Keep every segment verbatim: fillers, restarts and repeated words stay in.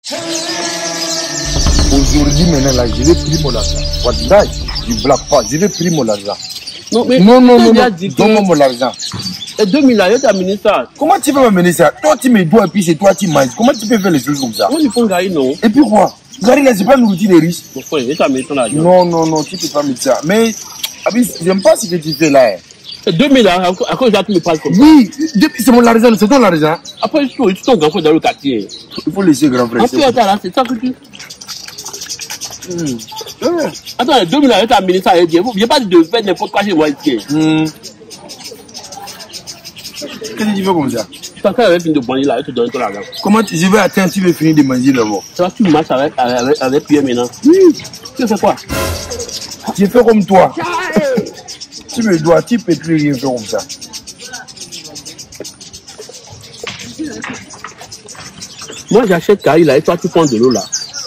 Aujourd'hui, maintenant, là, je vais prier mon argent. Voilà, je ne blague pas, je vais prier mon argent. Non, mais non, non, non, non. donne-moi mon argent. Et deux mille là, je t'ai amené ça. Comment tu peux m'amener ça? Toi, tu me dois et puis c'est toi qui manges. Comment tu peux faire les choses comme ça? Moi, il faut Gary, non. Et puis quoi? Gary, là, c'est pas nourriture des riches. Mon frère, je t'ai amené ton argent. Non, non, non, tu peux pas mettre ça. Mais, Abis, j'aime pas ce que tu fais là. Et deux mille là, à quoi tu me parles comme ça? Oui, c'est mon argent, c'est ton argent. Après, je suis ton grand frère dans le quartier. Il faut laisser grand frère. Après, attends, là, c'est ça que tu. Hmm. Attends, deux mille là, je t'ai amené ça. Je n'ai pas dit de faire n'importe quoi chez moi ici. Hmm. Qu'est-ce que tu fais comme ça? Quand elle avait fini de manger là, elle te donne ton argent. Comment tu, je vais attendre, tu veux finir de manger d'abord? Ça va, tu marches avec, avec, avec Pierre maintenant. Oui. Tu fais quoi? Je fais comme toi. Tu me dois, tu peux plus rien faire comme ça. Moi, j'achète Carrie là et toi, tu prends de l'eau là.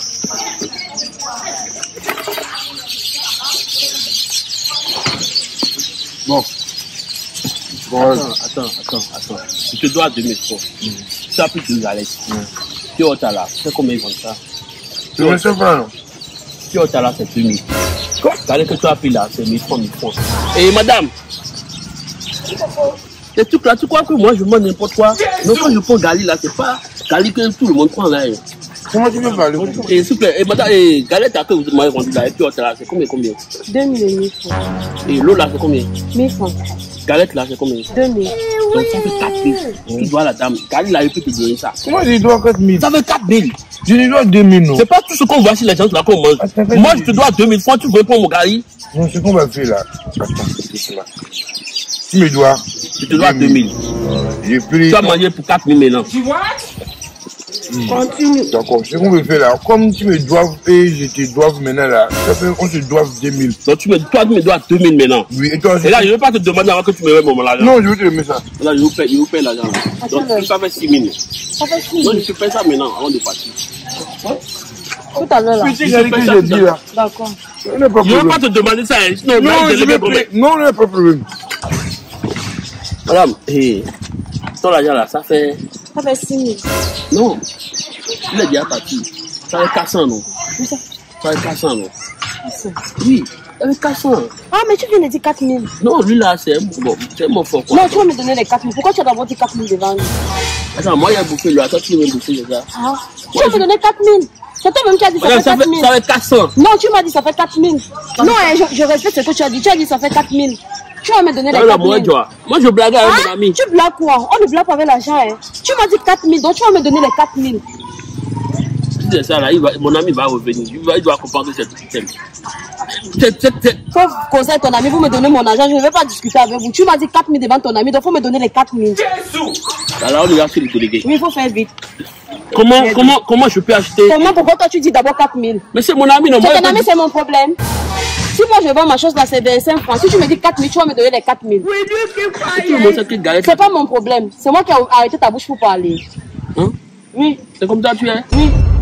Bon. Bon. Attends, attends, attends, attends. Je te dois deux mille francs. Mm. Tu as plus de galettes. Mm. Tu as là. Tu sais combien ils vendent ça? Tu ne sais pas, non? Tu as là, c'est deux mille. Quoi? Galette que tu as pris là, c'est mille francs, mille francs. Et madame, ces trucs là, tu crois que moi je mange n'importe quoi? Non, quand je prends Gali là, c'est pas Gali que tout le monde prend là. Comment tu peux parler? Et s'il vous plaît, et madame, et galette à que vous m'avez vendu là, et puis là, c'est combien, combien? deux mille et mille francs. Et l'eau là, c'est combien? mille francs. Galette là, c'est combien? deux mille. Donc ça fait quatre mille. Tu dois la dame. Gali là, il peut te donner ça. Moi, je dois quatre mille. Ça fait quatre mille. Je lui dois deux mille, non? C'est pas tout ce qu'on voit sur les gens là qu'on mange. Ah, moi, je te dois deux mille francs, tu veux prendre mon Gali? Non, ce qu'on va faire là. Attends, c'est cela. Tu me dois. Je te dois deux mille. J'ai pris. Tu vas manger pour quatre mille maintenant. Tu vois? Mmh. Continue. D'accord, ce qu'on veut faire là, comme tu me dois et je te dois maintenant là, ça fait qu'on se doit deux mille. Donc tu me, toi, tu me dois deux mille maintenant. Oui, et toi aussi. Et là, je ne vais pas te demander avant que tu me mettes mon argent. Non, je vais te remettre ça. Là, je vous paye, je vous paye l'argent. Donc ça fait six mille. Ça fait six mille. Donc je te paye ça maintenant avant de partir. Tout à l'heure là. Petit Gary que j'ai dit là. D'accord. Je ne vais pas te demander ça. Sinon, non, je vais payer. Non, non, pas de problème. Madame, hey, ton argent là, ça fait. Ça fait six mille. Non. Il est déjà parti. Ça fait quatre cents, non? Oui, ça. Ça fait quatre cents, non? Oui, ça fait quatre cents. Ah, mais tu viens de dire quatre mille. Non, lui là, c'est bon, c'est mon fort. Non, tu vas me donner les quatre mille. Pourquoi tu as d'abord dit quatre mille devant lui? Attends, moi, il y a bouffé là. Toi, tu veux me bouffer déjà. Ah, tu vas me donner quatre mille. C'est toi-même qui as dit ça, Madame, fait quatre mille. Ça fait quatre cents. Non, tu m'as dit ça fait quatre mille. Non, hein, je, je respecte ce que tu as dit. Tu as dit ça fait quatre mille. Tu vas me donner les quatre mille. Moi, je blague avec ah, mon ami. Tu blagues quoi? On ne blague pas avec l'argent. Hein. Tu m'as dit quatre mille, donc tu vas me donner les quatre mille. Si c'est ça, là, il va, mon ami va revenir. Il, va, il doit comprendre que c'est tout système. Faut conseiller ton ami, vous me donnez mon argent. Je ne vais pas discuter avec vous. Tu m'as dit quatre mille devant ton ami, donc il faut me donner les quatre mille. Alors, on est là sur le délégué. Oui, il faut faire vite. Comment, comment, comment je peux acheter? Comment, pourquoi toi tu dis d'abord quatre mille? Mais c'est mon ami, non? C'est ton ami, c'est mon problème. Si moi je vends ma chose là, c'est vingt-cinq francs. Si tu me dis quatre mille, tu vas me donner les quatre mille. C'est pas mon problème. C'est moi qui ai arrêté ta bouche pour parler. Hein? Oui. C'est comme ça tu es? Oui.